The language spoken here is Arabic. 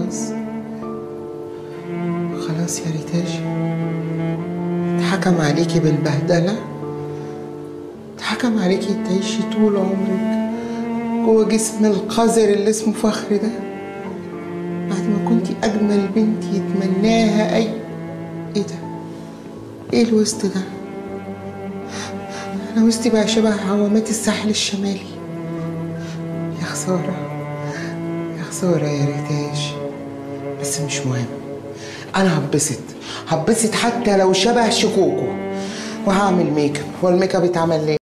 خلاص خلاص يا ريتاج، اتحكم عليكي بالبهدلة، اتحكم عليكي تعيشي طول عمرك جوه جسم القذر اللي اسمه فخر ده، بعد ما كنتي أجمل بنت يتمناها أي. إيه ده؟ إيه الوسط ده؟ أنا وسطي بقى شبه عوامات الساحل الشمالي. يا خسارة يا خسارة يا ريتاج، بس مش مهم، أنا هتبسط حتى لو شبه شكوكو، وهعمل ميك اب. هو الميك اب اتعمل ليه؟